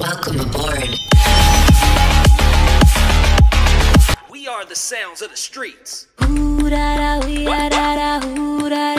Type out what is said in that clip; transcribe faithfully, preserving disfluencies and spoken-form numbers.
Welcome aboard. We are the sounds of the streets. Ooh, da, da, wee, da, da, da, ooh, da,